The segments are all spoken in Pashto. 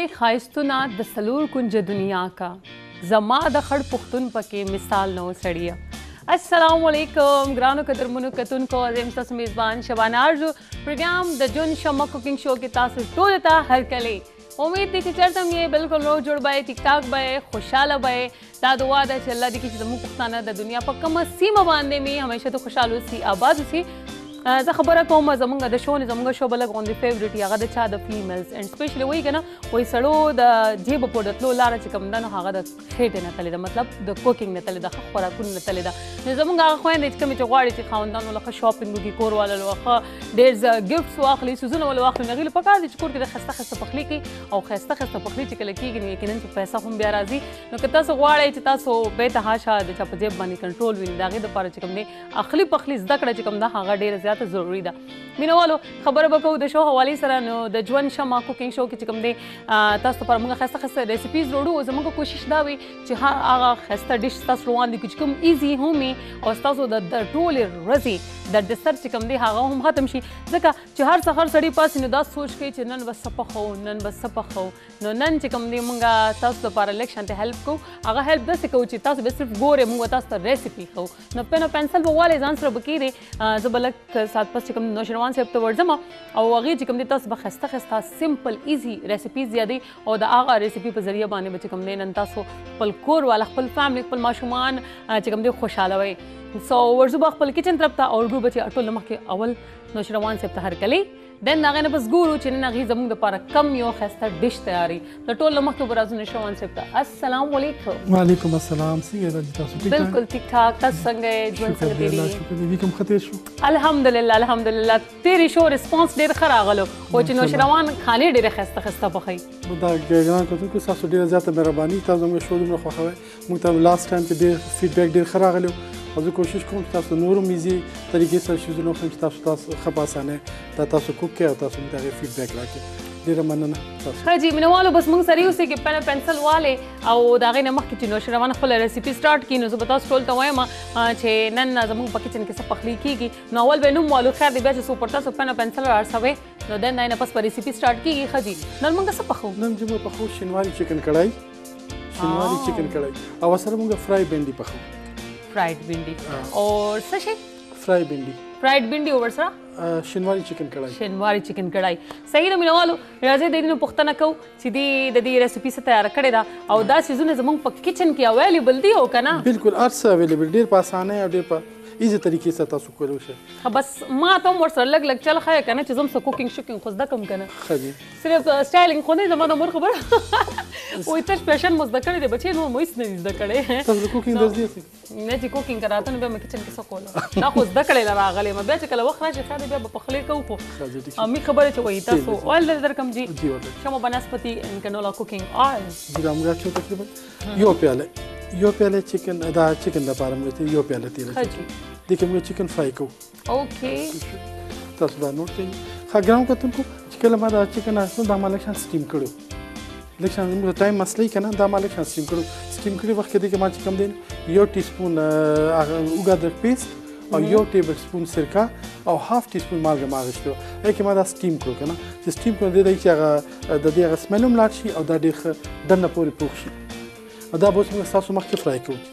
وای ښایستونه د څلور کنجه دنیا کا زما د خړ پښتون پکې مثال نو سړیه السلام علیکم ګرانو قدرمنو کتونکو زه ستاسو میزبان شبانه ارزو پروګرام د جون شمه کوکینګ شو کې تاسو ټول ته هرکلی امید دی چې چرته مې بالکل روغ جوړ به ټیک ټاک به خوشحاله به دا دعا ده چې الله دې کړي چې زموږ پښتانه د دنیا په کومه سیمه باندې مې همیشه ته خوشحاله اوسي آباد اوسي زه خبره کوم زمونږ د شو نه زمونږ شو به لږ غوندې فیورټ هغه د چا د فیمیلز اینډ سپیشلی وایي که نه وایي سړو د جیبه پورې تلو لاره چې کوم ده نو هغه د خېټې نه تلې ده مطلب د کوکینګ نه تلې ده ښه خوراکونو نه تلې ده نو زمونږ هغه خویندې چې کومې چې غواړي چې خاوندان ولله ښه شاپینګ وکړي کور والا ښه ډېر ګفټس واخلي سوزونه ولله واخلي نو هغوی له پکار دي چې کور کې د ښایسته ښایسته پخلي کوي او ښایسته ښایسته پخلي چې کله کېږي نو یقینا چې پیسه هم بیا راځي نو که تاسو غواړئ چې تاسو بې تحاشه د چا په جیب باندې کنټرول وي نو د هغې دپاره چې کوم دی اخلي پخلي زده کړه چې کوم ده هغه ډېره زیاته ضروري ده مینوالو خبره به کوو د شو حوالې سره نو د ژوند شمه کوکینګ شو کې چې کوم دی تاسو لپاره موږ ښایسته ښایسته ریسیپیز راوړو او زموږ کوشش دا وي چې هغه ښایسته ډش ستاسو روان دي چې کوم ایزي هم وي او ستاسو د ټولې ورځې د ډسر چې کوم دی هغه هم ختم شي ځکه چې هر سهار سړی پاسي نو دا سوچ کوي چې نن به څه پخوو نن به څه پخوو نو نن چې کوم دی موږ تاسو لپاره لږ شانتې هیلپ کوو هغه هیلپ داسې کوو چې تاسو به صرف ګورئ موږ تاسو ته ریسیپي ښوو نو پین او پنسل به والئ ځان سره به کېږدئ زه به لږ ساعت پس چې کوم نوشروان صاحب ته ورځم او هغې چې کوم دی تاسو به ښایسته ښایسته سمپل ایزي ریسیپیز یادوي او د هغه ریسیپي په ذریعه باندې به چې کوم دی نن تاسو خپل کور والا خپل فیملی خپل ماشومان چې کوم دی خوشحالوئ سو ورځو به خپل کچن طرف ته او ورځو به چې ټول مخکې اول نوشروان صاحب ته هرکلی دن هغې نه بس ګورو چې نن هغې زموږ دپاره کم یو ښایسته ډش تیاري د ټول نه مخکې به راځو نوشروان صاحب ته السلام علیکم وعلیکم السلام څنګه یې راځي تاسو بالکل ټیک ټاک تاسو څنګه یې ژوند څنګه تېرېږي شکر دی کوم ښه تېر شو الحمدلله الحمدلله تېرې شو رسپانس ډېر ښه راغلو خو چې نوشروان خانې ډېرې ښایسته ښایسته پخوي دا ګران کتونکو ستاسو ډېره زیاته مهرباني تاسو زموږ شو دومره خوښوئ موږ ته لاست ټایم کې ډېر فیډبیک ډېر ښه راغلی او زه کوشش کوم چې تاسو نور هم ایزي طریقې سره شیزونه وښیم چې تاسو ښه په اسانۍ دا تاسو کوک کړئ او تاسو موږ ته هغې فیډبیک راکړئ ډېره مننه تاسو ښه جي مینهوالو بس موږ سره اوسئ کې پن پنسل والې او د هغې نه مخکې چې نوشروان خپله ریسیپي سټارټ کړي نو زه به تاسو ټول ته وایم چې نن زموږ په کچن کې څه پخلی کېږي نو اول به یې نوم والو خیر دی بیا چې څو پر تاسو پن پنسل راړسوئ نو دن نه پس به ریسیپي سټارټ کېږي ښه جي نن موږ څه پخوو نن چې موږ پخوو شینواري چکن کړای شینواري چکن کړای او سره موږ فرای بینډي پخوو فرایډ بینډي اور څه شی فرای بینډي فرایډ بینډي او ورسره شینواري چکن کړای شینواري چکن کړای صحیح ده مینهوالو راځئ د دې نه پوښتنه کوو چې د دې ریسیپي څه تیاره کړې ده او دا څیزونه زموږ په کچن کې اویلیبل دي او که نه بالکل هر څه اویلیبل ډېر په اسانۍ او ډېر په ایزي طریقې سره تاسو کولی شئ بس ما ته هم ورسره لږ لږ چل ښایه که نه چې زه هم څه کوکینګ شوکینګ خو زده کړم که نه ښه دي صرف سټایلینګ خو نه زما د مور خبره وایي تش پیشن مو زده کړی دی بچې نور مو هېڅ نه دي زده کړی تاسو د کوکینګ درس دی نه چې کوکینګ که راته نو بیا مې کچن کې څه کوله دا خو زده کړی له راغلی یم بیا چې کله وخت راشي ښه دی بیا به پخلی کوو خو مې خبره چې وایي تاسو اویل در درکړم جي شمه بنسپتي کانولا کوکینګ آیل جی دا موږ اچوو تقریبا یو پیاله چکن دا چکن دپاره موږ یو پیاله تیل دې کې موږ چکن فرای کوو اوکې تاسو دا نوټ کړئ ښه ګرانو کتونکو چې کله ما دا چکن اخلو دا ما لږ شان سټیم کړو لږ شان زموږ د ټایم مسلې که نه دا ما لږ شان سټیم کړو سټیم کړي وخت کې دې کې ما چې کوم دی یو ټي سپون اوږه ادرک پیسټ او یو ټیبل سپون سرکه او هاف ټي سپون مالګه ما اخیستې وه هغې کې ما دا سټیم کړو که نه چې سټیم کړو دې دی چې هغه د دې هغه سمیل هم لاړ شي او دا ډېر ښه دننه پورې پوخ شي او دا به اوس موږ ستاسو مخکې فرای کوو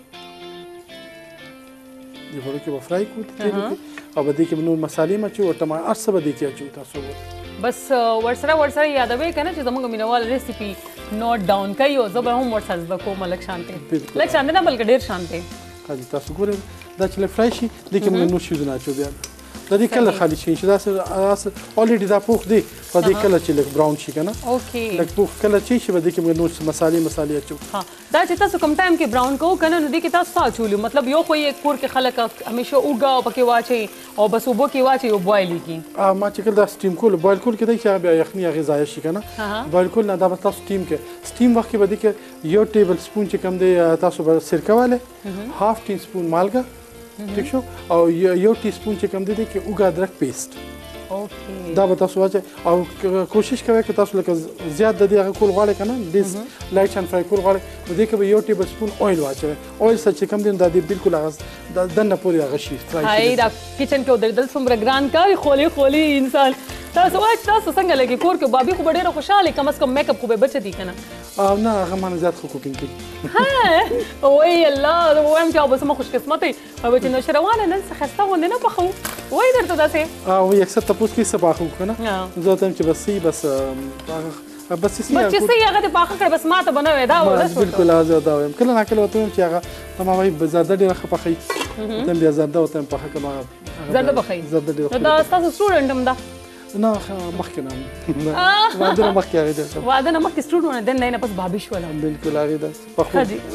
دې غوړو کې به فرای کوو تیلو کې او به دې کې به نور مسالې مچو او ټما هر څه به دې کې اچوو تاسو بس ورسره یادوئ که نه چې زموږ مینهوال ریسیپي نوټ ډاون کوي او زه به هم ورسره زده کوم لږ شانتې لږ شانتې نه بلکې ډېر شانتې ښه دي تاسو ګورئ دا چې لږ فرای شي دې کې موږ نور شیزونه اچوو بیا د دې کله خالي شي چې داسې الریډي دا پوخ دی په دې کله چې لږ براون شي که نه لږ پوخ کله چې شي به دې کې موږ نور مسالې اچوو دا چې تاسو کوم ټایم کې براون کوو که نه نو دې کې تاسو څه اچولي مطلب یو خو یې کور کې خلک همیشه اوږه پکې واچوي او بس اوبو کې واچوي او بوایل یې کړي ما چې کله دا سټیم کول بوایل کول کېدی چې هغه بیا یخني هغې ضایع شي که نه بوایل کول نه دا به تاسو سټیم کې سټیم وخت کې به دې کې یو ټیبل سپون چې کوم دی تاسو به سرکه والئ هاف ټي سپون مالګه ٹھیک شو او یو ټي سپون چې کوم دی کې اوږه ادرک پیسټ دا به تاسو واچئ او کوشش کوئ که تاسو لکه زیات د دې هغه کول غواړئ که نه ډېر لایټ شان فرای کول غواړئ نو دې کې به یو ټیبل سپون اویل واچوئ اویل سره چې کوم دی نو دا دې بالکل هغه دننه پورې هغه شي فرای دا کچن کې ودرېدل څومره ګران کار خولي انسان تاسو وایي تاسو څنګه لګي کور کې بابي خو به ډېره خوشحاله کم از کم میک اپ خو به بچه دي که نه نه هغه مانه زیات ښه کوکینګ کوي وای الله زه به وایم چې او به څه خوش قسمته یي او چې نوشروانه نن څه ښایسته غوندې نه پخوو وایي درته داسې وایي اکثر تپوس کوي څه پاخه وکړو که نه زه ورته وایم چې بس صحیح بس چې صحیح هغه دې پاخه کړه بس ماته به نه وایې دا بالکل زه دا وایم کله ناکله ورته وایم چې هغه ما وایي زرده ډېره ښه پخوي ورته وایم بیا زرده ورته وایم پخه کړه زرده پخوي زرده ډېره نو دا ستاسو سټوډنټ هم ده نه مخکې نه واده نه مخکې هغې ده واده نه مخکې سټوډنټ دن نه پس بابي شوله بالکل هغې ده پخو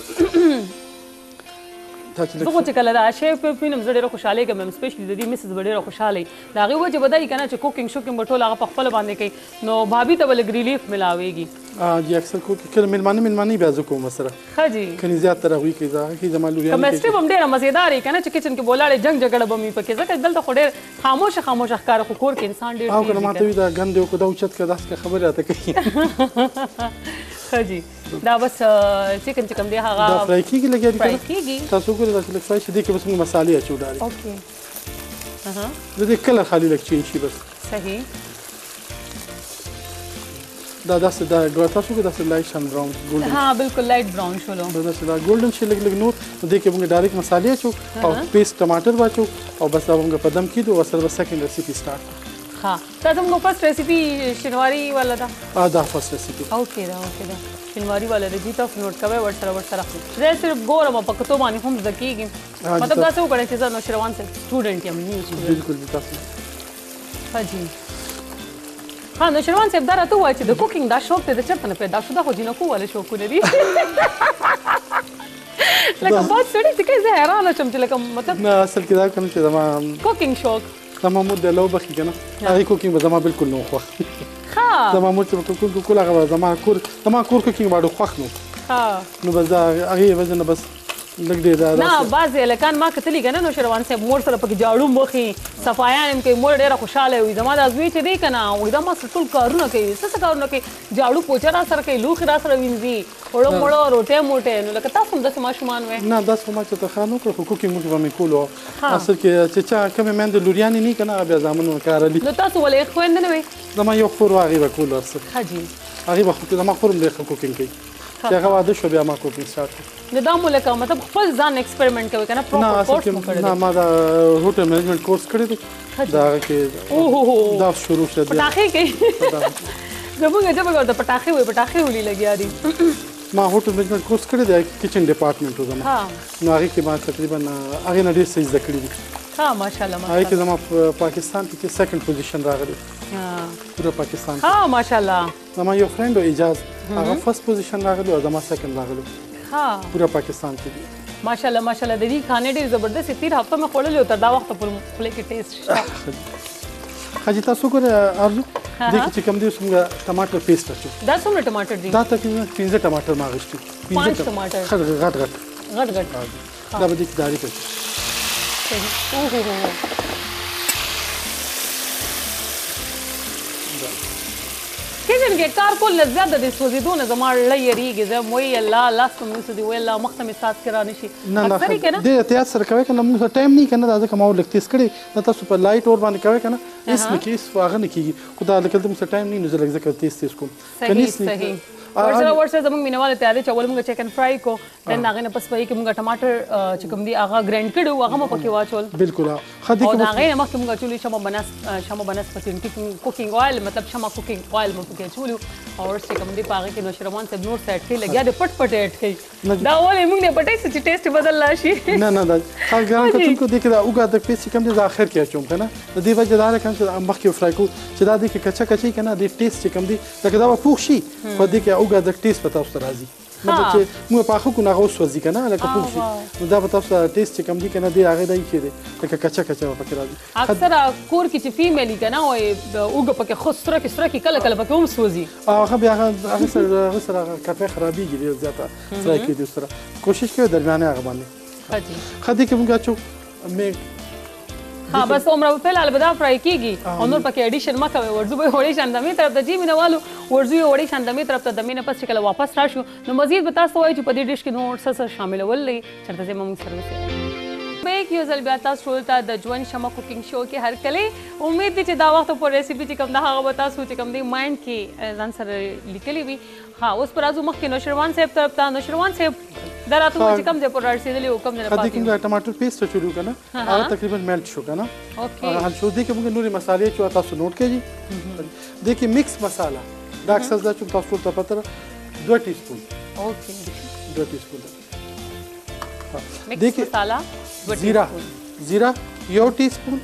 زه خو چې کله دا شی وینم زه ډېره خوشحاله کېږم سپیشلي د دې مسز به ډېره خوشحاله وي د هغې وجه به دا وي که نه چې کوکینګ شوکینګ به ټول هغه په خپله باندې کوي نو بھابي ته به لږ ریلیف میلاویږي جی اکثر کله مېلمانه بیا زه کوم ورسره ښه جي کنې زیاتره هغوی کوي زه هغه کوي زما لوریانې کمیسټري به هم ډېره مزېدار وي که نه چې کچن کې ولاړې جنګ جګړه به مې پکې ځکه دلته خو ډېر خاموشه ښکاره خو کور کې انسان ډېر او که نه ماته وي دا ګند یې وکړو دا اوچت کړه داسې خبرې راته کوي ښه جي دا بس چکن چې کوم دی هغه دا فرای کېږي لګیا دي فرای کېږي تاسو وګورئ دا چې لږ فرای شي دې کې بس موږ مسالې اچو ډارې اوکې د دې کلر خالي لږ چینج شي بس صحیح دا داسې دا تاسو وګورئ داسې لایټ شان براون ګولډن ها بالکل لایټ براون شولو داسې دا ګولډن شي لږ نور دې کې موږ ډایرکټ مسالې اچو او پیسټ ټماټر واچو او بس دا موږ په دم کېدو او سره به سیکنډ ریسیپي سٹارټ ها دا زموږ فرست ریسیپي شینواري والا ده دا فرست ریسیپي اوکې دا شینواري والا ده جی تاسو نوٹ کوئ ورسره زه صرف ګورم په کتو باندې هم زده کېږم مطلب داسې وکړئ چې زه نوشروان صاحب سټوډنټ یم نیو سټوډنټ بالکل دي تاسو ها جی ها نوشروان صاحب دا راته ووایه چې د کوکینګ دا شوق دی د چېرته نه پیدا شو دا خو جینکو والا شوقونه دي لکه بعض سړي چې کوي زه حیرانه شم چې لکه مطلب نه اصل کې دا کنه چې زما کوکینګ شوق زما مور د لو بخي کنه هغه کوکینګ به زما بالکل نه خوښ ها زما مور چې کوکینګ هغه زما کور کوکینګ باندې خوښ نو بس دا هغه وجه نه بس لږ ډېر نه بعضې هلکان ما کتلي که نه نوشروان صاحب مور سره پکې جاړو مخي صفایان هم کوي مور ډېره خوشحاله وي زما دا زوی چې دی که نه وایي دا ما سره ټول کارونه کوي څه کارونه کوي جاړو پوچه را سره کوي لوښي را سره وینځي اوړه موړه روټۍ موټۍ نو لکه تاسو هم داسې ماشومان وی نه داسې خو ما چېرته ښه نه کړو خو کوکینګ موږ به مې کولو اصل کې چې چا کومې میندې لوریانې نه وي که نه هغه بیا زامن کارلي نو تاسو ولې یې خویندې نه وی زما یو خور و هغې به کول ورسره ښه جي هغې به زما خور هم ډېر ښه کوکینګ کوي چې هغه واده شو بیا ما کوکینګ سټارټ کړ نو دا مو لکه مطلب خپل ځان ایکسپریمنټ کوي که نه پروپر کورس مو کړی نه ما دا هوټل مینجمنټ کورس کړی دی دا هغه کې دا شروع شو پټاخې کوي زموږ ژبه ورته پټاخې وایي پټاخې ولې لګیا دي ما هوټل مینجمنټ کورس کړی دی کچن ډپارټمنټ و زما نو هغې کې ما تقریبا هغې نه ډېر څه زده کړي دي ها ماشاءالله هغې کې زما پاکستان کې سیکنډ پوزیشن راغلی پوره پاکستان ها ماشاءالله زما یو فرینډ و اجاز هغه فرست پوزیشن راغلی او زما سیکنډ راغلی ها پوره پاکستان کې دي ماشاءالله ماشاءالله د دې کھانے ډېر زبردست تیر هفته مې خوړلې او تر دا وخته پورې خولې کې ټیسټ شته حاجي تاسو ګورئ ارزو دې کې چې کوم دی څنګه ټماټر پیسټ اچو دا څومره ټماټر دي دا تقریبا 15 ټماټر ما غوښتي 5 ټماټر غټ دا به دې کې داري پچ کچن کې کار کول نه زیاده د سوځېدو نه زما زړه یېرېږي زه یم وایي الله لاس ته مې وسودي وایي الله مخ ته مې ساعت کې رانه شي اکثر یې که نه ډېر احتیاط سره کوئ که نه موږ ټایم نه وي که نه دا ځکه ما ور لږ تیز کړی دا تاسو په لایټ اور باندې کوئ که نه هېڅ نه کېږي هغه نه کېږي خو دا لکه دلته موږ سره ټایم نه وي نو زه لږ ځکه تیز کوم صحیح ورسره زموږ مینهواله تیاری چې اول موږ چکن فرای کو دن هغې نه پس په هغې کې موږ ټماټر چې کوم دي هغه ګرینډ کړي وو هغه مو پکې واچول بالکل او د هغې نه مخکې موږ اچولي شمه بنسپتي کوکینګ آیل مطلب شمه کوکینګ آیل مو پکې اچولي او چې کوم دي په هغې کې نوشروان صاحب نور څه اډ کوي لګیا دی پټ پټ اډ کوي دا ولې موږ نه پټوي چې ټیسټ بدل لا شي نه دا هغه ګران کتونکو دې کې دا اوږه د پیسې کوم دي د اخر کې اچوم که نه د دې وجه دا ده که نه چې مخکې فرای کوو چې دا دې کې کچه کچه که نه دې ټیسټ چې کوم دي لکه دا به پوخ شي خو دې کې اوږه د ټیسټ په تاسو ته راځي مطلب چې موږ پاخه کړو نو هغه وسوځي که نه لکه پوخ شي نو دا به تاسو ته ټیسټ چې کوم دي که نه دې هغې دی کې دی لکه کچه به پکې راځي اکثره کور کې چې فیمیل وي که نه وایي اوږه پکې ښه سره کې کله کله پکې هم سوځي هغه بیا هغه سره کافی خرابېږي ډېر زیاته سره کې دي سره کوشش کوي درمیانې هغه باندې ښه دې کې موږ اچو ها بس عمره فعلحال به دا فرای کېږي او نور پکې اډیشن مه کوئ ورځو به یې وړې شان دمې طرف ته جي مینهوالو ورځو یې وړې شان دمې طرف ته دمې نه پس چې کله واپس راشو نو مزید به تاسو وایو چې په دې ډش کې نور څه شاملول دی چېرته ځای به موږ سره وسې بیک یو ځل بیا تاسو ټول ته د ژوند شمه کوکینګ شو کې هرکلی امید دی چې دا وخت پورې ریسیپي چې کوم ده هغه به تاسو چې کوم دی مایند کې ځان سره لیکلي وي ها اوس پر راځو مخکې نوشروان صاحب طرف ته نوشروان صاحب دا راته چې کوم ځای پورې رسېدلي و کوم ځای نه پاتې کوم ټماټر پیسټ چولو که نه هغه تقریبا میلټ شو که نه حل شو دې کې موږ نورې مسالې چې تاسو نوٹ کړئ دې کې مکس مساله دا اکثر دا چې تاسو ټول ته پته ده 2 ټي سپون 2 ټي سپون مکس مساله زیره 1 ټي سپون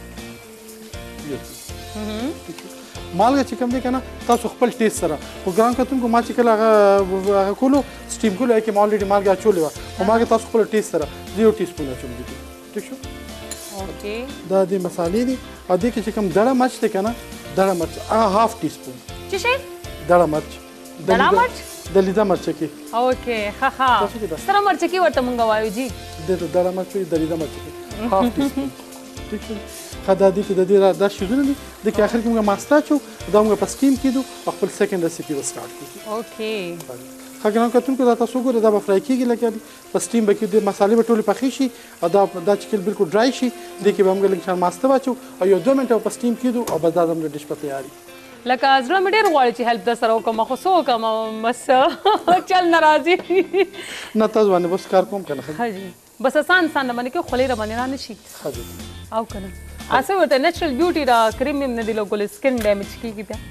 مالګه چې کوم دی که نه تاسو خپل ټیسټ سره خو ګران کتونکو ما چې کله هغه کولو سټیم کولو هغې کې ما الریډي مالګه اچولې وه خو مالګه تاسو خپل ټیسټ سره 0 ټي سپون اچوم دي ټیک شو دا د مسالې دي او دې کې چې کوم دړه مرچ دی که نه دړه مرچ هغه 1/2 ټي سپون څه شی دړه مرچ د لیده مرچکي اوکې ښه سره مرچکي ورته مونږ وایو جی دې ته دړه مرچ وایي د لیده مرچکي 1/2 ټي سپون ټیک شو ښه دا دې کې د دې دا شیزونه دي د کې اخر کې موږ ماستا اچو دا موږ په سټیم کېدو او خپل سیکنډ ریسیپي به سټارټ کړو اوکې ښه ګران کتونکو دا تاسو وګورئ دا به فرای کېږي لکه په سټیم به کېږي مسالې به ټولې پخې شي او دا چې کله بالکل ډرای شي دې کې به موږ لږ شان ماسته واچو او یو 2 منټه په سټیم کېدو او بس دا زموږ ډش په تیاري لکه زړه مې ډېر غواړي چې هیلپ در سره وکړم خو څه وکړم بس چل نه راځي نه تاسو باندې بس کار کوم که نه ښه جي بس آسان نه باندې کې خولې را باندې را نه شي ښه جي او که نه اسه ورته نیچرل بیوټي را کریم هم نه دی لګولی سکن ډیمیج کېږي بیا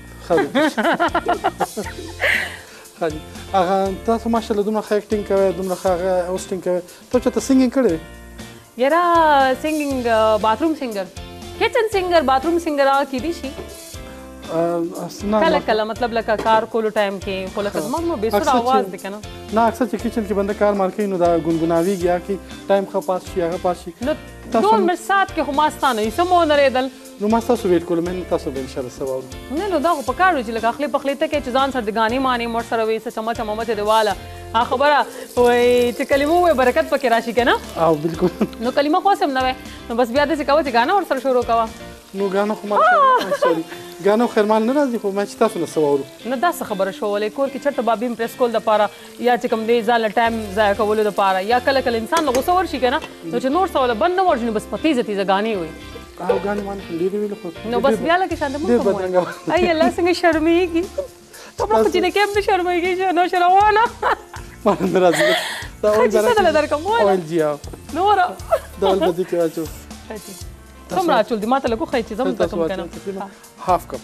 ښه جي هغه تاسو ماشاءالله دومره ښه ایکټینګ کوئ دومره ښه هغه هوسټینګ کوئ ته چېرته سنګینګ کړی یاره سنګینګ باتروم سنګر کچن سنګر باتروم سنګر هغه کېدی شي کله کله مطلب لکه کار کولو ټایم کې خو لکه زموږ نو بېسوره اواز دی که نه نه اکثر چې کچن کې بنده کار مار کوي نو دا ګونګوناویږي یا کې ټایم ښه پاس شي هغه پاس شي نو 2 منټ ساعت کې خو ما ستا نه یې څه مو ونرېدل نو ما ستاسو ویټ کولم تاسو به انشاءالله سبا وو نه نو دا خو په کار وي چې لکه اخلي پخلي ته کې چې ځان سره د ګانې مانې مور سره وي څه چمچه ممچه دې واله هغه خبره وایي چې کلمو وایي برکت پکې راشي که نه او بالکل نو کلمه خو هم نه وی نو بس بیا داسې کوه چې ګانه ورسره شروع کوه نو ګانو خو ما سوري ګانو خیرمال نه راځي خو ما چې تاسو نه څه واورو نه دا څه خبره شو ولې کور کې چېرته بابي امپرس کول دپاره یا چې کوم دی ځان له ټایم ضایع کولو دپاره یا کله کله انسان له غوسه ورشي که نه نو چې نور څه وله بند نه ورشي نو بس په تیزه تیزه ګانې وي او ګانې ما نه ډېرې ویلې خو نو بس بیا لکه شانته مونږ کوم ای الله څنګه شرمېږي ته خو چې د کیب نه شرمېږي نو شروانه ما نه راځي دا اول څه دله درکم اول جی نوره دا اول به دې کې واچو څومره اچول دي ما ته لږ وښایي چې زه هم زده کوم که نه هاف کپ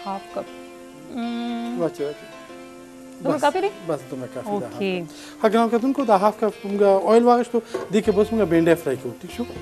واچو دومره کافي دی بس دومره کافي ده اوکې ښه ګران کتونکو دا هاف کپ موږ اویل واخیستو دې کې بس موږ بینډۍ فرائی کوو ټیک شو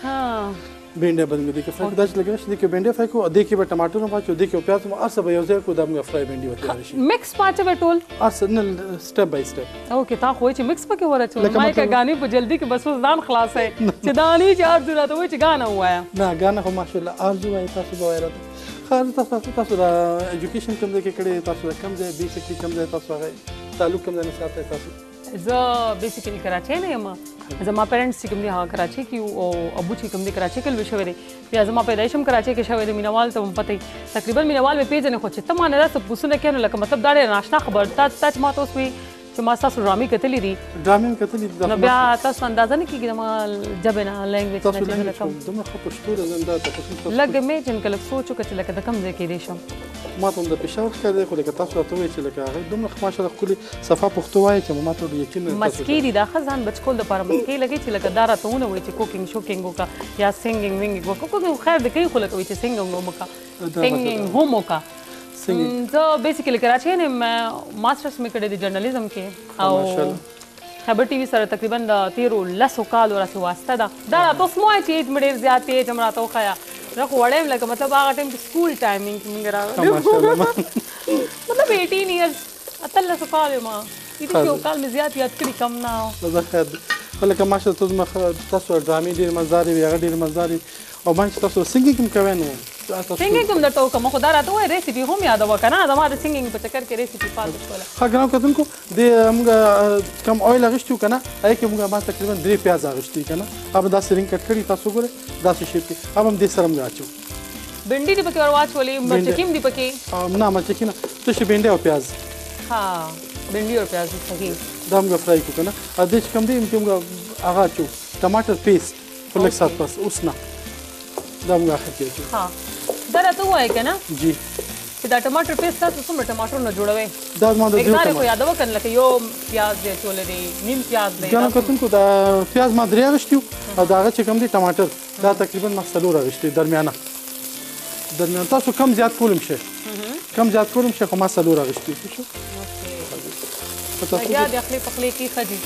بینډۍ به موږ دې کې فرائی دا چې لګوي دې کې بینډۍ فرائی کوو دې کې به ټماټر هم واچو دې کې پیاز هم هر څه به یو ځای کوو دا موږ فرائی بینډۍ به تیار شي مکس پاچوې ټول هر څه نه سټپ بای سټپ اوکې تا خو وایي چې مکس پکې ورچول ما یې که ګانې په جلدي کې بس اوس ځان خلاصوې چې دا نه چې ارزو راته وایي چې ګانه ووایه نه ګانه خو ماشاءالله ارزو وایي تاسو به وایي راته تاسو د ایجوکیشن کوم ځای کې کړی تاسو د کوم ځای بیسیکلی کوم ځای تاسو هغه تعلق کوم ځای نه ساتئ تاسو زه بیسیکلی کراچۍ نه یم زما پیرنټس چې کوم دي هغه کراچۍ کې او ابو چې کوم دي کراچۍ کې لوی شوی دی بیا زما پیدایش هم کراچۍ کې شوی دی مینوال ته هم پته تقریبا مینوال مې پیژنې خو چې ته ما نه داسې پوښتنه کوې نو لکه مطلب دا ډېر ناشنا خبر تا چې ما ته اوس وایي چې ما ستاسو ډرامې کتلې دي ډرامې مې کتلې دي نو بیا تاسو اندازه نه کېږي زما ژبې نه لینګویج نه چې زه کوم دومره ښه پښتو ده زه دا تاسو لږ امیجن که لږ سوچ وکړه چې لکه د کوم ځای کېدی شم ما ته هم د پېښور ښکار دی خو لکه تاسو راته ووایئ چې لکه هغه دومره ماشاءالله ښکلې صفا پښتو وایي چې ما ته یقین مسکې دي دا ښه ځان بچ کول دپاره مسکې لګوي چې لکه دا راته ونه وایي چې کوکینګ شوکینګ وکړه یا سنګینګ وینګینګ وکړه کوکینګ خیر د کوي خو لکه وایي چې سنګینګ هم وکړه سنګینګ هم وکړه زه بیسیکلی کراچۍ نه ماسټرس مې کړی دی جرنالیزم کې او خیبر ټي وي سره تقریبا د 13 کالو راسې واسطه ده دا راته اوس مو وایي چې ایج مې ډېر زیات ایج هم راته وښیه زه خو وړی یم لکه مطلب هغه ټایم کې سکول ټایمینګ کې مونږ راغلي مطلب 18 ایئرز 13 کال یم دې یو کال مې زیات یاد کړي کم نه دا خیر دی خو لکه ماشاءالله تاسو ډرامې ډېرې مزدارې وي هغه ډېرې مزدارې او باندې تاسو سنګینګ هم کوئ نو سنګینګ هم درته وکړم خو دا راته وایي ریسیپي هم یادوه که نه زما د سنګینګ په چکر کې ریسیپي پاتې شوله ښه ګران کتونکو دې موږ کم اویل اخیستي وو که نه هغې کې موږ ما تقریبا 3 پیاز اخیستي که نه هغه به داسې رنګ کټ کړي تاسو وګورئ داسې شیپ کې هغه هم دې سره موږ اچو بنډي دې پکې ور واچولې مرچکي هم دې پکې نه مرچکي نه تشې بنډۍ او پیاز ها بنډي او پیاز صحیح دا موږ فرای کړو که نه او دې چې کوم دی موږ هغه اچو ټماټر پیسټ په لږ ساعت پس اوس نه دا موږ اخر کې اچوو. ها دا راته ووایه که نه جی چې دا ټماټر پیسټ تاسو څومره ټماټر نه جوړوئ؟ دا زما د مقدار یې خو یادوه که نه لکه یو پیاز دی اچولی دی نیم پیاز دی. ګرانو کتونکو دا پیاز ما 3 اغوښتي وو او د هغه چې کوم دی ټماټر دا تقریبا ما 4 اغوښتي درمیانه تاسو کم زیات کولم شئ کم زیات کولم شئ خو ما 4 اغوښتي شو. بیا د خپلې پخلي کې ښه دي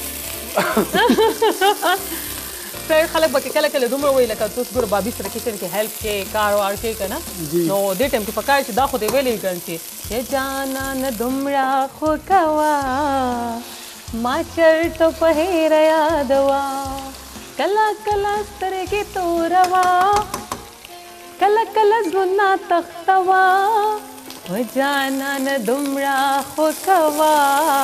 ډېر خلک به کله کله دومره وایي لکه تاسو ګوره بابي سره کچن کې هیلپ کوې کار وار کوې که نه نو دې ټایم کې پکار چې دا خو دې ویلې ګڼ چې جانانه دومره خو کوه ما چرته په هیره یادوه کله کله سترګې توروه کله کله زړونه تختوه و جانانه دومره خو کوه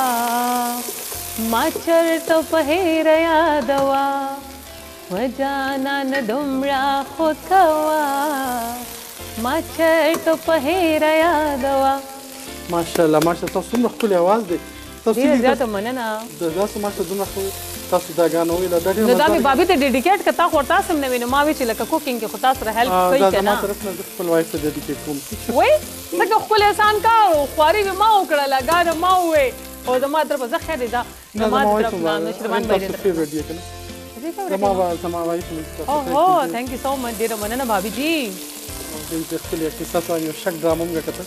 ما چرته په هیره یادوه و جانانه دومره خو کوه ما چرته په هیره یادوه. ماشاءالله ماشاءالله تاسو څومره ښکلی اواز دی. ډېره زیاته مننه. داسې ماشاءالله دومره تاسو دا ګانې وویله دا ډېر نو دا مې بابي ته ډیډیکیټ که تا خو ورته هسې هم نه وي نو ما وی چې لکه کوکینګ کې خو تا سره هیلپ کوي که نه. دا زما طرف نه زه خپل وایف ته ډیډیکیټ کوم. وایي ځکه ښکلی احسان کار و خواري مې ما وکړله ګانې ما ووې او زما طرفه زه خیر دی دا زما طرف نه نشربان بھائی دی فیوریټ دی که نه زما وایف اوه تھینک یو سو مچ ډېره مننه بابي جي. دې ښکلې اکټرس تاسو یو شک ډرامه هم ګټله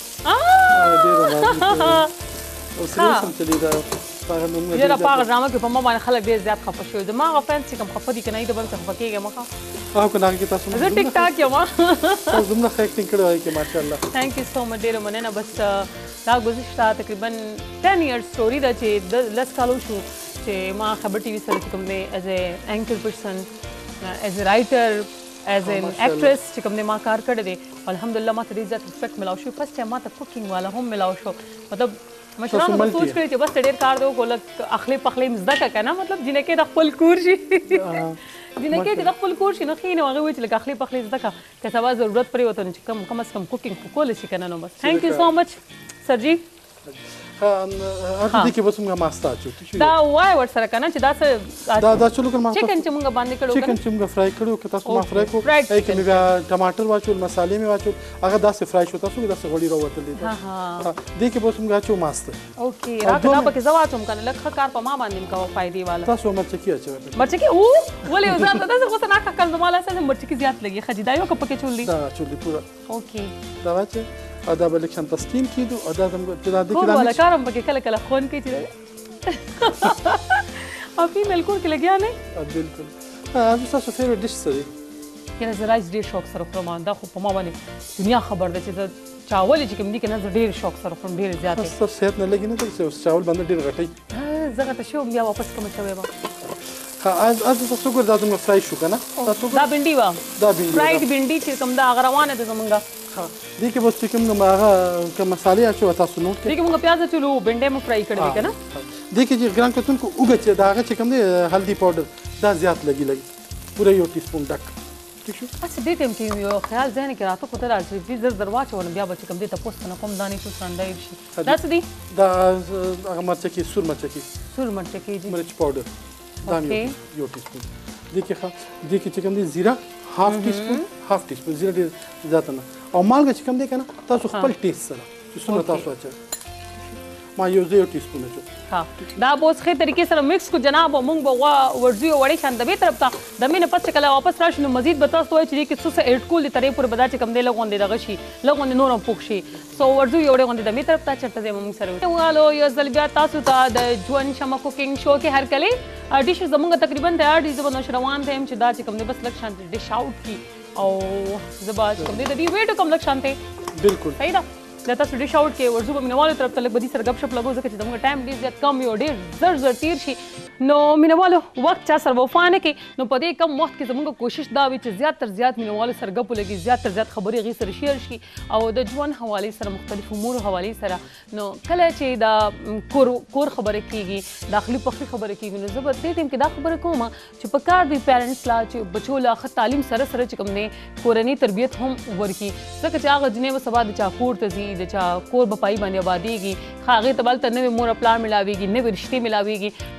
اوس هم چلی دا ډېره په هغه ډرامه کې په ما باندې خلک ډېر زیات خفه شوي زما هغه فینس چې کوم خفه دي که نه د بل څه خفه کېږم ښه او که نه هغې کې تاسو زه ټیک ټاک یم تاسو دومره ښه ایکټینګ کړې وایي کې ماشاءالله. تھینک یو سو مچ ډېره مننه. بس دا گذشته تقریبا 10 ایئرس سټوري ده چې 10 کالو شو چې ما خبر ټي وي سره چې کوم دی ایز ا اینکر پرسن ایز ا رایټر ایز ان ایکټریس چې کوم دی ما کار کړی دی الحمدلله ما ته ډېر زیات ریسپیکټ ملاو شو. فرسټ ټایم ما ته کوکینګ والا هم ملاو شو مطلب مشرانو به سوچ کړی چې بس ته ډېر کار دی وکړو لږ اخلي پخلی م زده کړه که نه مطلب جینکۍ د خپل کور شي جینکۍ چې د خپل کور شي نو ښې نو هغې وایي چې لږ اخلي پخلی زده کړه که سبا ضرورت پرېوته نو چې کم از کم کوکینګ خو کولی شي که نه نو بس. تھینک یو سو مچ سر جي. دې کې به څومره ماسته اچو دا وایه ورسره که نه چې دا څه دا چلو کړ ما چکن چې مونږ باندې کړو چکن چې مونږ فرای کړو که تاسو ما فرای کړو هغې کې مې بیا ټماټر واچول مسالې مې واچول هغه داسې فرای شو تاسو داسې غوړي راوتل دي دې کې به اوس مونږ اچو ماسته. اوکې راکړه دا پکې زه واچوم که نه لږ ښه کار په ما باندې م کوه فایدې والا. تاسو مرچکي اچوئ مرچکي ولې ځان ته داسې غوسه ناکه کړم زما له اساسه مرچکي زیات لګي ښه جي دا یو که پکې چول دي دا اچول دي پوره اوکې دا واچوئ او دا به لږ شانته سټیم کېږدو او دا کور والا کار هم پکې کله کله خوند کوي چې او فیمیل کور کې لګیا نه بلکل. ستاسو فیوریټ ډش څه دی؟ یاره زه رایس ډېر شوق سره خورم دا خو په ما باندې دنیا خبر ده چې زه چاول چې کوم دي که نه زه ډېر شوق سره خورم ډېر زیات. ستاسو صحت نه لګي نه چې چاول باندې ډېر غټئ زه غټه شوم بیا واپس کومه شوې وه تاسو ګور دا زموږ فرای شو که نه دا بنډي وه دا بنډي فرایډ بنډي چې کوم دا هغه روانه ده زمونږ دې کې به اوس چې کوم هغه که مسالې اچوه تاسو نوټ کړئ دې کې مونږ پیاز اچولو بنډۍ مو فرای کړی دی که نه دې کې چې ګران کتونکو اوږه چې د هغه چې کوم دی هلدي پاوډر دا زیات لګي پوره یو ټي سپون ډک ټیک شو. اچھا دې ټایم کې یو خیال ذهن کې راته خو ته راځي زر زر واچولم بیا به چې کوم دې تپوس کنه کوم دانې شو سرنډی شي دا څه دي؟ دا هغه مرچکي سور مرچکي مرچ پاوډر دا یو ټي سپون دې کې چې کوم دی زیره هاف ټي سپون زیره ډېر زیاته نه او مالګه چې کوم دی که نه تاسو خپل ټیسټ سره چې څومره تاسو اچوئ ما یو ټي سپون اچو دا به اوس ښې طریقې سره مکس کړو جناب او موږ به ورځو او وړې شان دبې طرف ته دمې نه پس چې کله واپس راشو نو مزید به تاسو وایي چې دې کې څه څه ایډ کول دي ترې پورې به دا چې کوم دی لږ غوندې دغه شي لږ غوندې نور هم پوخ شي سو ورځو یو وړې غوندې دمې طرف ته چېرته ځای به موږ سره والو یو ځل بیا تاسو ته د ژوند شمه کوکینګ شو کې هرکلی ډش زموږ تقریبا تیار دي زه به نوش روان ته یم چې دا چې کوم دی بس لږ شانتې ډش آوټ کړي او زه به چې کوم دی د دې ویټ وکړم لږ شانتې بلکل صحیح ده دا تاسو ډش آوټ کې ورځو به مینوالو طرف ته لږ به دې سره ګپ شپ لګو ځکه چې زموږ ټایم ډېر زیات کم وي او ډېر زر تیر شي نو مینوالو وخت چا سره وفا نه کوي نو په دې کم وخت کې زموږ کوشش دا وي چې زیات تر زیات مینوالو سره ګپ ولګي زیات تر زیات خبرې هغې سره شیر شي او د ژوند حوالې سره مختلف امورو حوالې سره نو کله چې دا کور خبره کېږي داخلي پخلي خبره کېږي نو زه به دې ټایم کې دا خبره کوم چې په کار دی پیرنټس لا چې بچو لا ښه تعلیم سره چې کوم دی کورنۍ تربیت هم ورکړي ځکه چې هغه جنۍ به سبا د چا کور ته ځي د چا کور به پای باندې آبادېږي هغې ته به هلته نوې مور پلار ملاویږي نوې رشتې ملاویږي نو په کار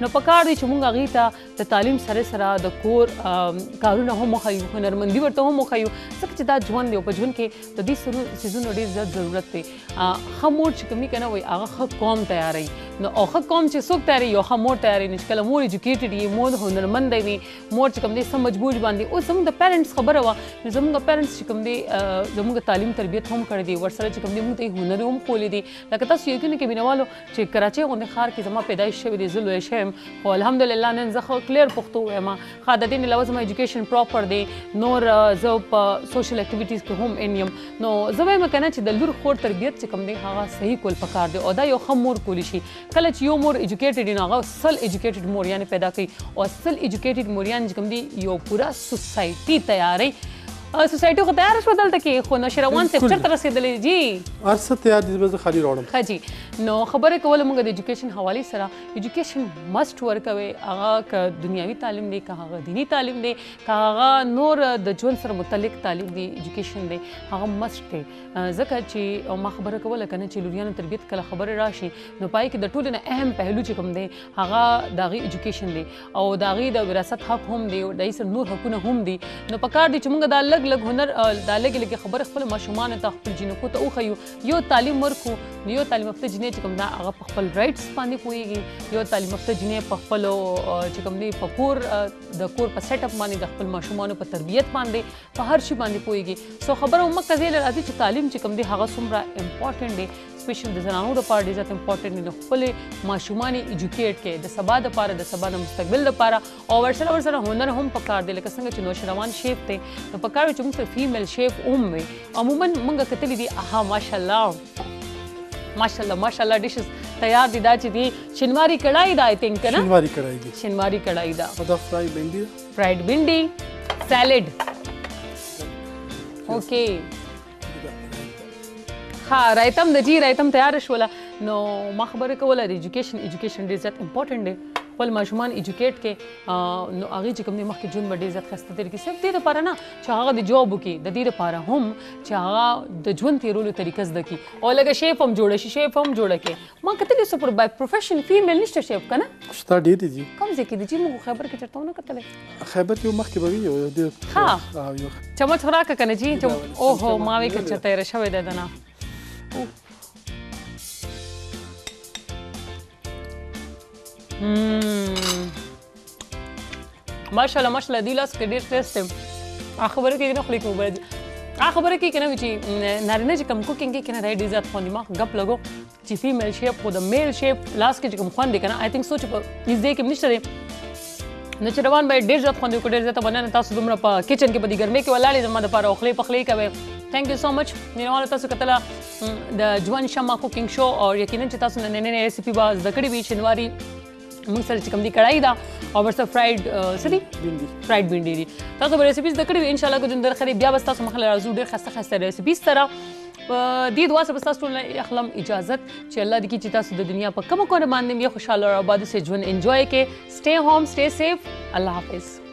پکار دی چې موږ هغې ته د تعلیم سره سره د کور کارونه هم وښیو، هنرمندي ورته هم وښیو، ځکه چې دا ژوند دی او په ژوند کې د دې څیزونو ډېر زیات ضرورت دی. ښه مور چې کوم که نه وایي هغه ښه قوم تیاروي. نو او ښه قوم چې څوک تیاروي یو ښه مور تیاروي. نو چې کله مور ایجوکیټډ وي، مور هنرمنده وي، مور چې کوم دی سم مجبور باندې. اوس زموږ د پیرنټس خبره وه، نو زموږ پیرنټس چې کوم دی زموږ تعلیم تربیت هم کړی دی، ورسره چې کوم دی موږ ته هنر هم ښوولی دی. لکه تاسو یقین کې مینوالو چې کراچۍ غوندې ښار کې زما پیدایش شوې دی، زه لویه شوې یم، خو الحمدلله نن زه ښه کلیر پښتو وایم. ښه د دې نه علاوه زما ایجوکیشن پراپر دی، نور زه په سوشل اکټیویټیز کې هم ان یم. نو زه وایم که نه چې د لور خور تربیت چې کوم دی هغه صحیح کول پکار دی، او دا یو ښه مور کولی شي. کله چې یو مور ایجوکیټډ وي نو هغه سل ایجوکیټډ موریانې پیدا کوي، او سل ایجوکیټډ موریان چې کوم دی یو پوره سوسایټي تیاروي. سوسایټي خو تیاره شوه دلته کې، خو نوشیروان صاحب چېرته رسېدلی جی؟ هر څه تیار دي، بس زه خالي راوړم. ښه جي. نو خبرې کوله موږ د ایجوکیشن حوالې سره. ایجوکیشن مسټ ورکوئ، هغه که دنیاوي تعلیم دی، که هغه دیني تعلیم دی، که هغه نور د ژوند سره متعلق تعلیم دی، ایجوکیشن دی هغه مسټ دی. ځکه چې ما خبره کوله که نه چې لوریانو تربیت کله خبرې راشي نو پای کې د ټولو نه اهم پهلو چې کوم دی هغه د هغې ایجوکیشن دی، او د هغې د وراثت حق هم دی، د هغې سره نور حقونه هم دي. نو پکار دی چې موږ دا لږ لږ هنر، دا لږې لږې خبرې خپلو ماشومانو ته، خپل جینکو ته وښیو. یو تعلیم ورکړو نو یو تعلیم یافته جینۍ چې کوم ده هغه په خپل رایټس باندې پوهېږي، یو تعلیم یافته جینۍ په خپلو چې کوم دی په کور د کور په سیټ اپ باندې، د خپل ماشومانو په تربیت باندې، په هر شي باندې پوهېږي. سو خبره هم مکه ځای راځي چې تعلیم چې کوم دی هغه څومره امپورټنټ دی، سپیشل د زنانو دپاره ډېر زیات امپورټنټ دی. نو خپلې ماشومان یې ایجوکیټ کړئ د سبا دپاره، د سبا د مستقبل دپاره، او ورسره هنر هم پکار دی. لکه څنګه چې نوشیروان شیف دی نو پکار وي چې موږ ته فیمیل شیف هم وي. عموما موږ کتلي دي ماشاءالله ماشاءالله ماشاءالله ډیشز تیار دي. دا چې دی شینواري کړای دا آی تھنک که نه؟ شینواري کړای دي، شینواري کړای دا. او دا فرای بینډي ده، فرایډ بینډي سیلډ. اوکې ها رایتم د جی رایتم تیار شوله. نو ما خبرې کوله د ایجوکیشن ډېر زیات امپورټنټ دی. خپل ماشومان ایجوکیټ کړي نو هغې چې کوم دی مخکې ژوند به ډېر زیات ښایسته تېر کړي. صرف دې دپاره نه چې هغه د جاب وکړي، د دې دپاره هم چې هغه د ژوند تېرولو طریقه زده کړي، او لږه شیف هم جوړه شي، شیف هم جوړه کړي. ما کتلي څه بای پروفیشن فیمیل نشته شیف که نه؟ شته ډېرې دي. کوم ځای کې دي چې موږ خیبر کې چېرته ونه کتلی؟ خیبر کې مخکې به وي ها چمچ راکړه که نه جي؟ اوهو ما وایي که چېرته تېره شوی دی دنه. ماشاءالله ماشاءالله دی لاس کې ډېر ټیسټ دی. هغه خبره کوي که نه خولې کې اوبه راځي، هغه خبره کوي که نه وي چې نارینه چې کوم کوکینګ کوي که نه دا یې ډېر زیات خوند دي. ما ګپ لګو چې فیمیل شیف خو د میل شیف لاس کې چې کوم خوند دی که نه آی تھنک سو چې په هېڅ ځای کې هم نشته دی. نو چې روان باید ډېر زیات خوند وکړو، ډېر زیاته مننه تاسو دومره په کچن کې په دې ګرمۍ کې ولاړې زما دپاره او خولې پخلې کوئ. تھینک یو سو مچ. مینوالو تاسو کتله د جوند شمع کوکینګ شو، او یقینا چې تاسو نن نن ریسیپي به زده کړې وي. شینواري موږ سره چې کوم دی کړای دا، او ورسره فرایډ څه دي؟ فرایډ بینډي دي. تاسو به ریسیپي زده کړې وي انشاءالله که ژوند درخري بیا به ستاسو مخې له راځو ډېر ښایسته ښایسته ریسیپیز سره. دې دعا سره به ستاسو ټول نه اخلم اجازت چې الله دې کړي چې تاسو د دنیا په کومه کونه باندې یو خوشحاله او آباد سه ژوند انجوای کړئ. سټے ہوم، سټے سیف. الله حافظ.